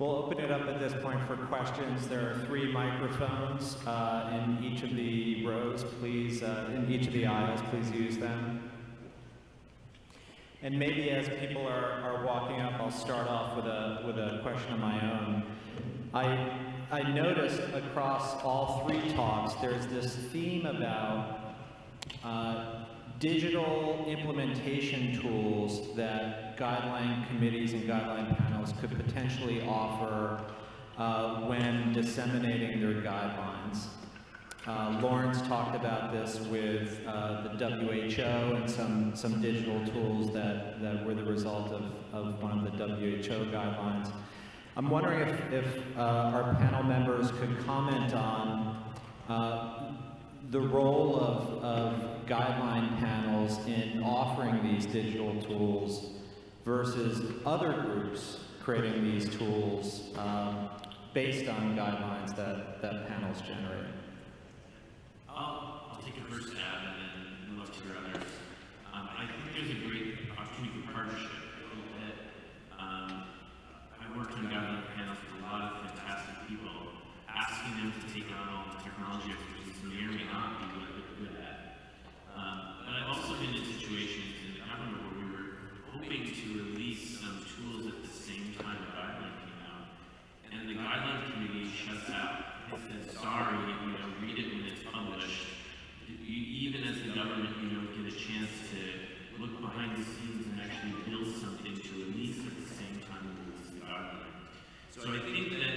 We'll open it up at this point for questions. There are 3 microphones in each of the rows. Please, in each of the aisles, please use them. And maybe as people are walking up, I'll start off with a question of my own. I noticed across all 3 talks, there's this theme about digital implementation tools that guideline committees and guideline panels could potentially offer when disseminating their guidelines. Lawrence talked about this with the WHO and some digital tools that were the result of one of the WHO guidelines. I'm wondering if our panel members could comment on the role of guideline panels in offering these digital tools versus other groups creating these tools based on guidelines that panels generate. I'll take a first stab and then look to your others. I think there's a great opportunity for partnership. I worked on guideline panels with a lot of fantastic people, asking them to take on all the technology expertise they may or may not be good at. But I've also been in situations in the government where we were hoping to release some tools at the same time the guideline came out, and the guideline committee shuts out and says, sorry, read it when it's published. Even as the government, get a chance to look behind the scenes and actually build something to release at the same time we release the guideline. So I think that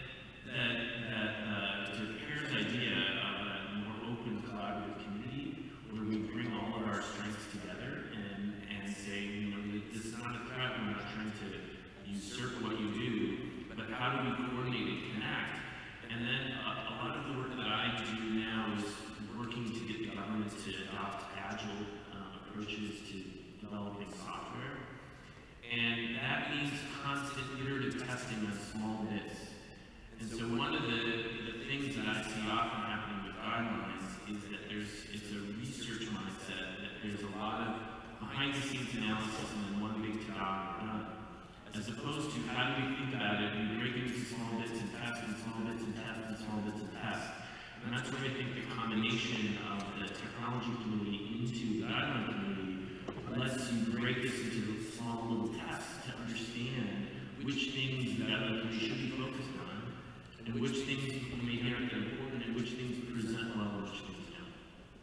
to Pear's idea of a more open, collaborative community where we bring all of our strengths together and say, this is not a threat, we're not trying to usurp what you do, but how do we coordinate and connect? And then a lot of the work that I do now is working to get the government to adopt agile approaches to developing software. And that means constant iterative testing of small bits. And so one of the things that I see often happening with guidelines is that it's a research mindset, that there's a lot of behind-the-scenes analysis and then one big ta-da done. As opposed to how do we think about it, we break it into small bits and test and small bits and test and small bits and test. And that's where I think the combination of the technology community into the guideline community lets you break this into small little tests to understand which things the guideline community should be focused on, and which things you may hear are important, and which things present well, and which things don't.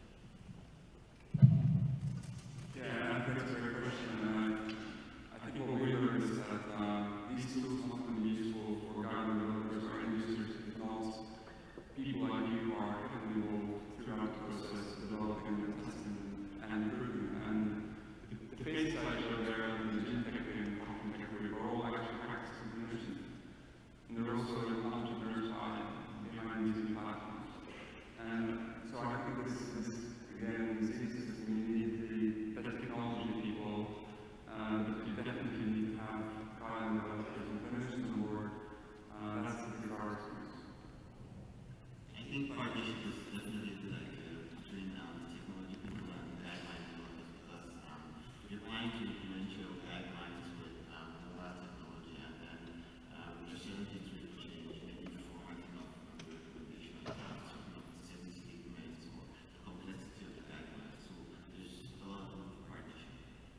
Yeah, I think that's a great question. I think what we learned is that these tools often be useful for guideline developers or end users because people like you are heavily involved throughout the process of developing and testing and improving. And the case I showed there, the gene tech and quantum tech group, are all actually practice implementation. And they're also an entrepreneur side behind these new platforms. And so I think this again, seems that we need the better technology people, but you definitely need to have guideline developers and clinicians on board. That's the our experience. I think partnership is definitely a good idea between technology people and guideline developers because you're trying to implement your guidelines with a lot of technology and then certain things will change maybe formatting of the recommendation of certain statements or the complexity of the guidelines. So there's a lot of partnership.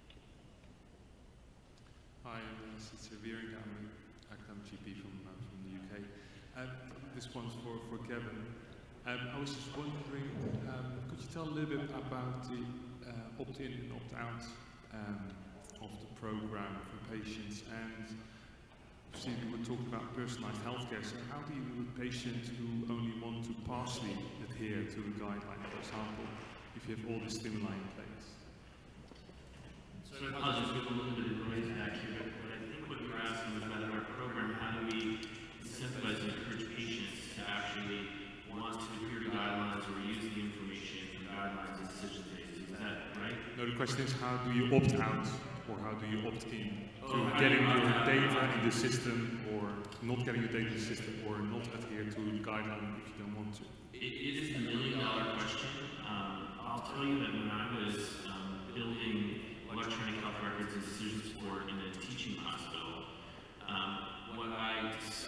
Hi, I'm Severing. I'm an academic GP from the UK. This one's for Kevin. I was just wondering, could you tell a little bit about the opt-in and opt-out of the program for patients? And see, we were talking about personalized healthcare. So how do you do with patients who only want to partially adhere to a guideline, for example, if you have all the stimuli in place? So I'll just give a little bit of noise back here, but I think what you're asking is about our program, how do we incentivize and encourage patients to actually want to adhere to guidelines or use the information from guidelines and decision phases. Is that right? No, the question is how do you opt out or how do you opt in to getting your data in the system or not getting your data in the system or not adhere to the guideline if you don't want to? It is the million-dollar question. I'll tell you that when I was building electronic health records and decision support in a teaching hospital, what I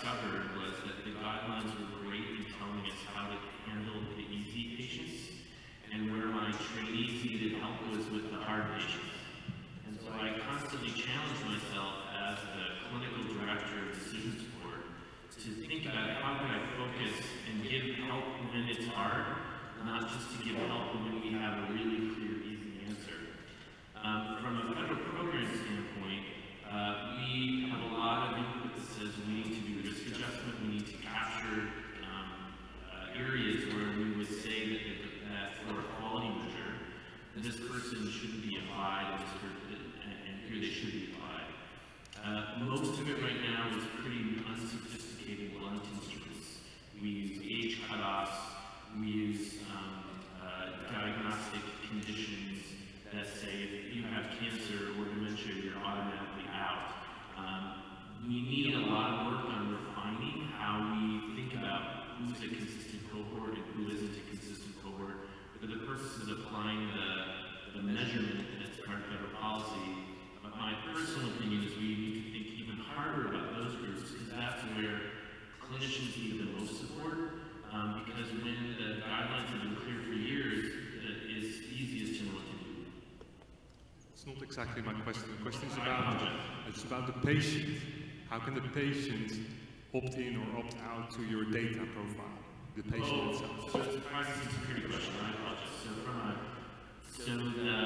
of applying the measurement as part of federal policy. But my personal opinion is we need to think even harder about those groups, because that's where clinicians need the most support. Because when the guidelines have been clear for years, it's easiest to know what to do. It's not exactly my question. The question is about the patient. How can the patient opt in or opt out to your data profile? The patient itself. So it's a privacy and security question. I apologize. So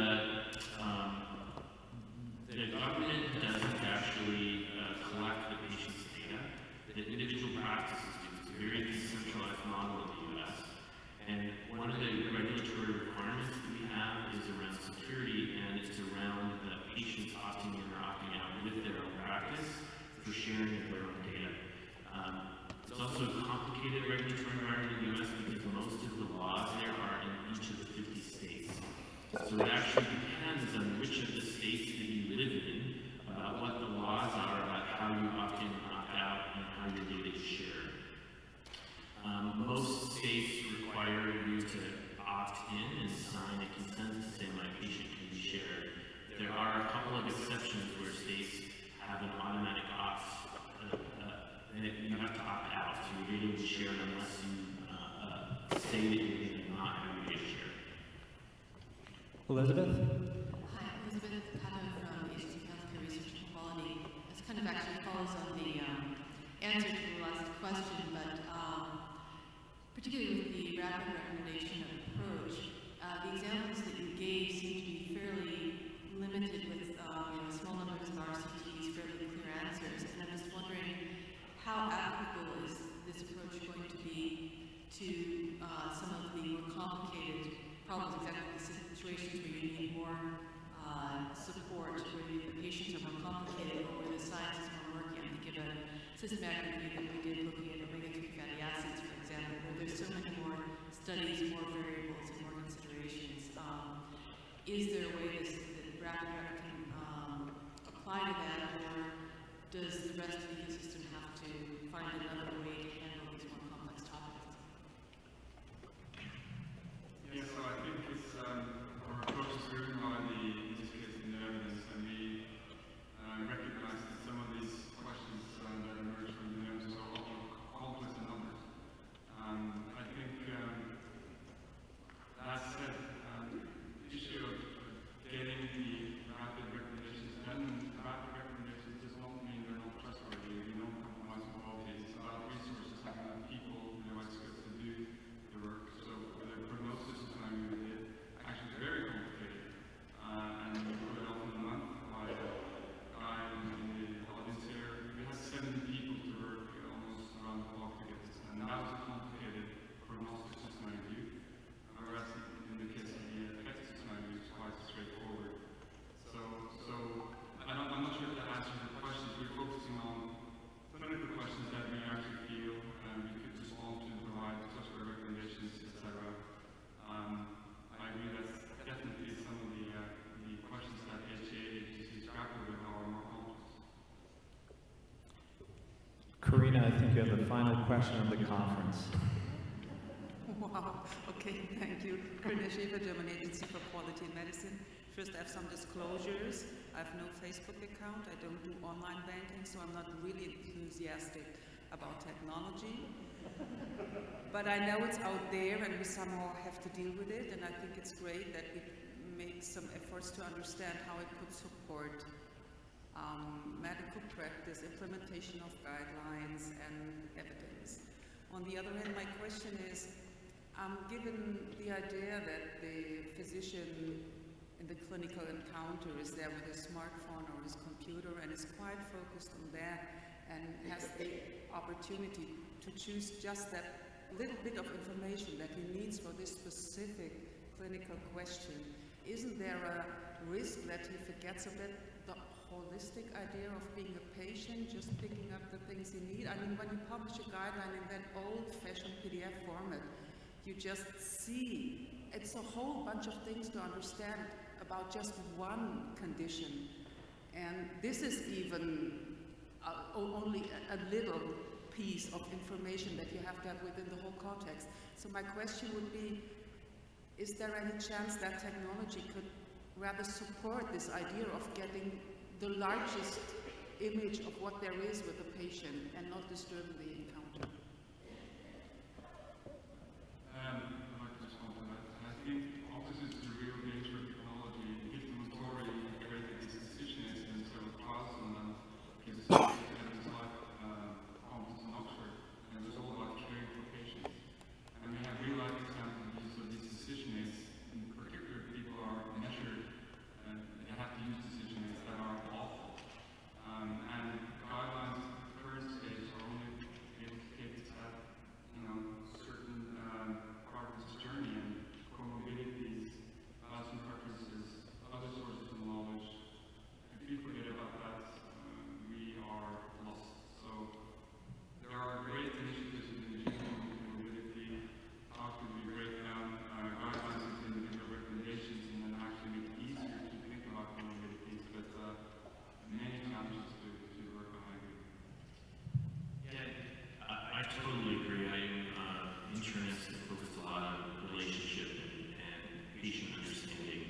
the government doesn't actually collect the patient's data. The individual practices do. It's a very decentralized model in the U.S. And one of the regulatory requirements that we have is around security, and it's around the patients opting in or opting out with their own practice for sharing of their own data. It's also a complicated regulatory environment in the U.S. because most of the laws there are in each of the 50 states. So it actually depends on which of the states that you live in about what the laws are about how you opt in and opt out and how your data is shared. Most states require you to opt in and sign a consent to say my patient can be shared. There are a couple of exceptions where states have an automatic opt. You have to opt out, so your data is shared unless you say that you're going to not have your data shared. Elizabeth? Hi, Elizabeth Pato from Agency for Healthcare Research and Quality. This kind of actually follows on the answer to the last question, but particularly with the rapid recommendation approach, the examples that you gave seem to be fairly limited with small numbers of RCTs, fairly clear answers, and I'm just wondering how applicable is this approach going to be to some of the more complicated problems, exactly the situations where you need more support, where the patients are more complicated, or where the science is more murky. I'm thinking of a systematic review that we did looking at omega-3 fatty acids, for example, where there's so many more studies, more variables, and more considerations. Is there a way that RapidRec can apply to that, or does the rest of the ecosystem have to find another way to handle these more complex topics? Yeah, so I think it's our approach is driven by the use case and the evidence, and we recognize that some of these questions that emerge from the evidence are complex in numbers. I think that said, the issue of getting the rapid recommendations and rapid recommendations does not mean they're not trustworthy. We don't compromise on quality. It's about resources, having people who know experts to do the work. So the prognosis time we did actually is very complicated. And we put it off in a month by a guy in the audience here. We had 7 people to work almost around the clock to get this done. That was a complicated prognosis system review. Whereas in the case of the effective system review, it's quite straightforward. So I'm not sure if that answers the questions. We're focusing on clinical questions that we actually feel we could respond to and provide trustworthy recommendations, etc. I agree that's definitely some of the questions that HTA agencies grapple with are more complex. Karina, I think you have the final question of the conference. Wow, okay, thank you. Karina Schäfer, German Agency for Quality in Medicine. First, I have some disclosures. I have no Facebook account. I don't do online banking, so I'm not really enthusiastic about technology. But I know it's out there, and we somehow have to deal with it, and I think it's great that we make some efforts to understand how it could support medical practice, implementation of guidelines, and evidence. On the other hand, my question is, given the idea that the physician in the clinical encounter is there with his smartphone or his computer and is quite focused on that and has the opportunity to choose just that little bit of information that he needs for this specific clinical question, isn't there a risk that he forgets a bit the holistic idea of being a patient, just picking up the things he needs? I mean, when you publish a guideline in that old-fashioned PDF format, you just see it's a whole bunch of things to understand about just one condition. And this is even only a little piece of information that you have to have within the whole context. So my question would be, is there any chance that technology could rather support this idea of getting the largest image of what there is with the patient and not disturbing the encounter? I'd like to respond to that. I think opposite to the real nature of technology, gives them authority to create these decisions and sort of pass on them. It's like Holmes in Oxford, and it's all about caring for patients. And we have real life examples of these decision aids. In particular, people are measured and they have to use decision aids that are awful. And guidelines at the current stage are only able to get at, certain part of this journey, and comorbidities, plasma preferences, other sources of knowledge. If we forget about that, we are lost. So there are great initiatives in the mobility. How could we break down guidelines into individual recommendations and then actually make it easier to think about comorbidities? But many challenges to work on. I agree. Yeah, I totally agree. Internists have focused a lot on relationship and patient understanding.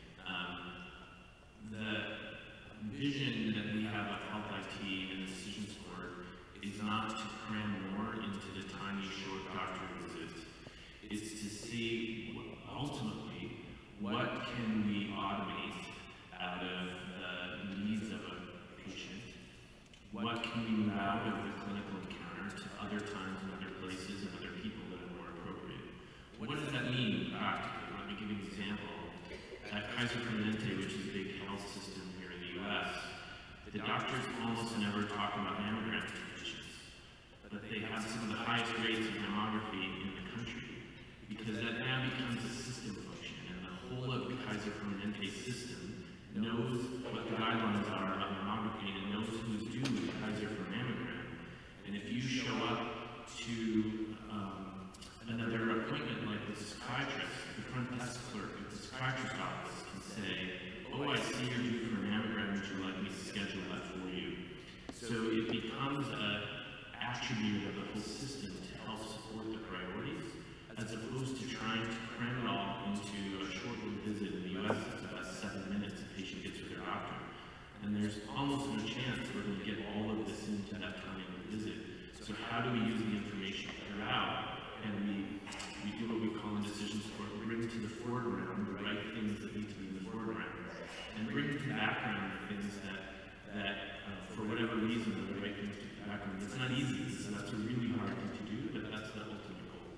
The vision that we have of health IT and decision support is not to cram more into the tiny, short doctor visits. It's to see, ultimately, what can we automate out of the needs of a patient? What can we move out of the clinical encounter to other times and other places and other people that are more appropriate? What does that mean practically? Let me give you an example. At Kaiser Permanente, which is a big health system here in the US, the doctors almost never talk about mammograms to patients, but they have some of the highest rates of mammography in the country, because that now becomes a system function, and the whole of the Kaiser Permanente system knows what the guidelines are about mammography and knows who's due with Kaiser for mammogram. And if you show up to another appointment like the psychiatrist, the front desk clerk at the psychiatrist's office can say, oh, I see you're due for a mammogram, would you like me to schedule that for you? So it becomes an attribute of the whole system to help support the priorities, as opposed to trying to cram it all into a short little visit. In the US, it's about 7 minutes a patient gets with their doctor. And there's almost no chance we're going to get all of this into that time of the visit. So how do we use the information throughout? And we do what we call in decision support, we bring to the foreground the right things that need to be in the foreground, and bring to the background the things that for whatever reason, are the right things to the background. It's not easy, so that's a really hard thing to do, but that's the ultimate goal.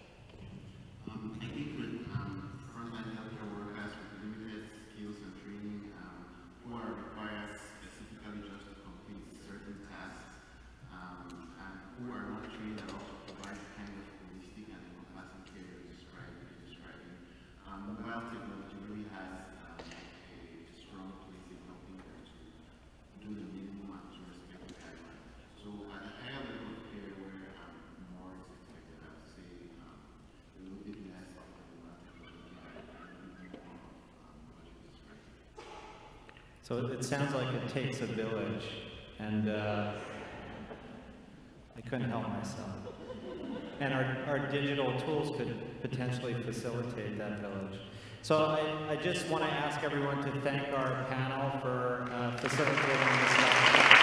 I think with frontline healthcare workers with limited skills and training, who are required specifically just to complete certain tasks, and who are not trained at all to provide the kind of holistic and encompassing care you're describing, mobile technology really has a strong place in helping them to do the minimum and to respect the guidelines. So at a higher level of care where more is expected, I would say a little bit less of the mobile technology and a little bit more of what you described. So it sounds like it takes a village, and I couldn't help myself. And our digital tools could potentially facilitate that village. So I just want to ask everyone to thank our panel for facilitating this.